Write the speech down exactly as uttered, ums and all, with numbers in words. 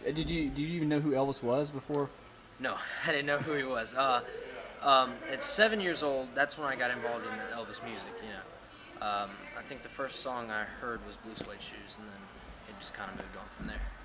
Uh, Did you did you even know who Elvis was before? No, I didn't know who he was. Uh, um, at seven years old, that's when I got involved in the Elvis music. You know, um, I think the first song I heard was Blue Suede Shoes, and then it just kind of moved on from there.